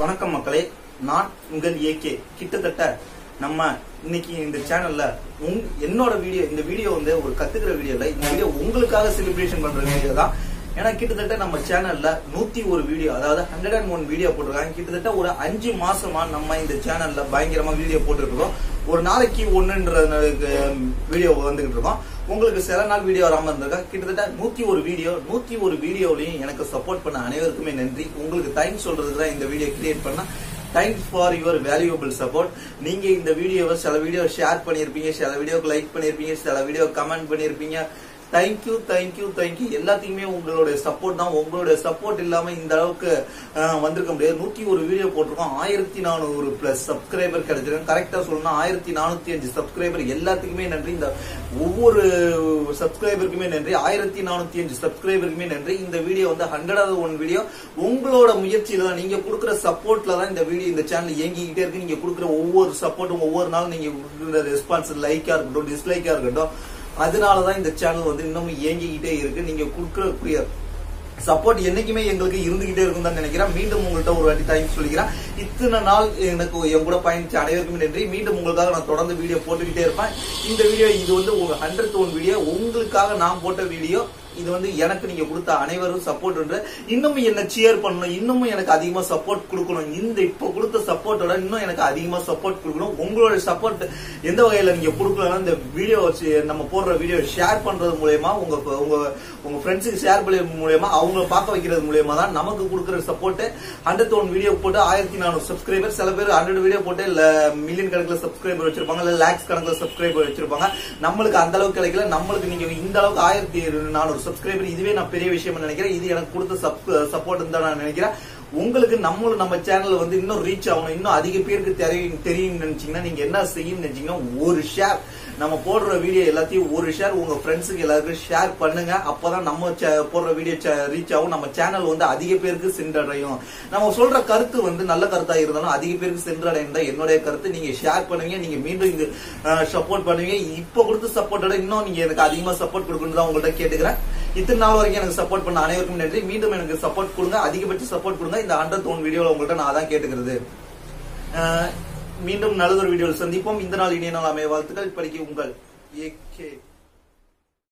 வணக்கம் மக்களே, நான் உங்கள் ஏகே. கிட்டத்தட்ட நம்ம இன்னைக்கு இந்த சேனல்ல என்னோட வீடியோ, இந்த வீடியோ வந்து ஒரு கத்துக்கிற வீடியோ இல்ல, இந்த வீடியோ உங்களுக்காக செலிப்ரேஷன் பண்ற வீடியோ தான். ஏன்னா கிட்டத்தட்ட நம்ம சேனல்ல 101 வீடியோ, அதாவது 101 வீடியோ போட்டிருக்காங்க. கிட்டத்தட்ட ஒரு 5 மாசமா நம்ம இந்த சேனல்ல பயங்கரமா வீடியோ போட்டுருக்கோம். ஒரு நாளைக்கு ஒண்ணுன்ற வீடியோ வந்துகிட்டு இருக்கோம். உங்களுக்கு சில நாள் வீடியோ வராம இருந்திருக்கா. கிட்டத்தட்ட 101 வீடியோலையும் எனக்கு சப்போர்ட் பண்ண அனைவருக்குமே நன்றி. உங்களுக்கு தேங்க்ஸ் சொல்றதுக்கு தான் இந்த வீடியோ கிரியேட் பண்ண. Thanks for your valuable support. நீங்க இந்த வீடியோவை சில வீடியோ ஷேர் பண்ணிருப்பீங்க, சில வீடியோக்கு லைக் பண்ணிருப்பீங்க, சில வீடியோ கமெண்ட் பண்ணிருப்பீங்க. தேங்க்யூ. எல்லாத்துக்குமே உங்களுடைய சப்போர்ட் தான். உங்களுடைய சப்போர்ட் இல்லாம இந்த அளவுக்கு வந்திருக்க முடியாது. 101 வீடியோ போட்டிருக்கோம். 1400 பிளஸ் சப்ஸ்கிரைபர் கிடைச்சிருக்கு. கரெக்டா சொல்லணும், 1405 சப்ஸ்கிரைபர். எல்லாத்துக்குமே நன்றி. இந்த ஒவ்வொரு சப்ஸ்கிரைபருக்குமே நன்றி. 1405 சப்ஸ்கிரைபருக்குமே நன்றி. இந்த வீடியோ வந்து 101 வீடியோ உங்களோட முயற்சியில தான், நீங்க கொடுக்குற சப்போர்ட்ல தான் இந்த வீடியோ, இந்த சேனல் இயங்கிக்கிட்டே இருக்கு. நீங்க கொடுக்குற ஒவ்வொரு சப்போர்ட்டும், ஒவ்வொரு நாளும் நீங்க கொடுக்குற ரெஸ்பான்ஸ், லைக்கா இருக்கட்டும், டிஸ்லைக்கா இருக்கட்டும், அதனாலதான் இந்த சேனல் வந்து இன்னமும் இயங்கிக்கிட்டே இருக்கு. நீங்க கொடுக்கக்கூடிய சப்போர்ட் என்னைக்குமே எங்களுக்கு இருந்துகிட்டே இருக்கும் தான் நினைக்கிறேன். மீண்டும் உங்கள்கிட்ட ஒரு வாட்டி தேங்க்ஸ் சொல்லிக்கிறேன். இத்தனை நாள் எனக்கு என் கூட பயணிச்ச அனைவருக்குமே நன்றி. மீண்டும் உங்களுக்காக நான் தொடர்ந்து வீடியோ போட்டுக்கிட்டே இருப்பேன். இந்த வீடியோ இது வந்து 101 வீடியோ உங்களுக்காக நான் போட்ட வீடியோ. இது வந்து எனக்கு நீங்க கொடுத்த அனைவரும் சப்போர்ட், இன்னமும் என்ன சியர் பண்ணணும், இன்னமும் எனக்கு அதிகமா சப்போர்ட் கொடுக்கணும். இந்த இப்ப கொடுத்த சப்போர்ட்டோட இன்னும் எனக்கு அதிகமா சப்போர்ட் கொடுக்கணும். உங்களோட சப்போர்ட் எந்த வகையில நீங்க கொடுக்கலாம், இந்த வீடியோ நம்ம போடுற வீடியோ ஷேர் பண்றது மூலயமா, உங்க ஃப்ரெண்ட்ஸுக்கு ஷேர் பண்ண மூலயமா, அவங்களை பார்க்க வைக்கிறது மூலயமா தான் நமக்கு கொடுக்குற சப்போர்ட். 101 வீடியோ போட்டு 1400 சப்ஸ்கிரைபர். சில பேர் 100 வீடியோ போட்டு மில்லியன் கணக்கில் சப்ஸ்கிரைபர் வச்சிருப்பாங்க, இல்ல லேக்ஸ் கணக்கில் சப்ஸ்கிரைபர் வச்சிருப்பாங்க. நம்மளுக்கு அந்த அளவுக்கு கிடைக்கல. நம்மளுக்கு நீங்க இந்த அளவுக்கு 1400 சப்ஸ்கிரைபர், இதுவே நான் பெரிய விஷயம் நினைக்கிறேன். இது எனக்கு கொடுத்த சப்போர்ட் தான் நான் நினைக்கிறேன். உங்களுக்கு நம்ம சேனல் வந்து இன்னும் ரீச் ஆகணும், இன்னும் அதிக பேருக்கு தெரியும் நினைச்சீங்கன்னா நீங்க என்ன செய்யணும்னு நினைச்சீங்கன்னா, ஒரு ஷேர், நம்ம போடுற வீடியோ எல்லாத்தையும் ஒரு ஷேர் உங்க ஃப்ரெண்ட்ஸுக்கு எல்லாருக்கும் ஷேர் பண்ணுங்க. அப்பதான் நம்ம போடுற வீடியோ ரீச் ஆகும், நம்ம சேனல் வந்து அதிக பேருக்கு சென்றடையும். நம்ம சொல்ற கருத்து வந்து நல்ல கருத்தா இருந்தாலும் அதிக பேருக்கு சென்றடையும் தான் என்னுடைய கருத்து. நீங்க ஷேர் பண்ணுவீங்க, நீங்க மீண்டும் இங்க சப்போர்ட் பண்ணுவீங்க. இப்ப கொடுத்த சப்போர்ட்டோட இன்னும் நீங்க எனக்கு அதிகமா சப்போர்ட் கொடுக்கணும் தான் உங்கள்கிட்ட கேட்டுக்கிறேன். இத்தனை நாள் வரைக்கும் எனக்கு சப்போர்ட் பண்ண அனைவருக்கும் நன்றி. மீண்டும் எனக்கு சப்போர்ட் கொடுங்க, அதிகபட்ச சப்போர்ட் கொடுங்க. இந்த 101 வீடியோல உங்கள்கிட்ட நான் அதான் கேட்டுக்கிறது. மீண்டும் நல்லதொரு வீடியோவில் சந்திப்போம். இந்த நாள் இனிய நாள் அமைய வாழ்த்துக்கள். இப்படிக்கு உங்கள் ஏகே.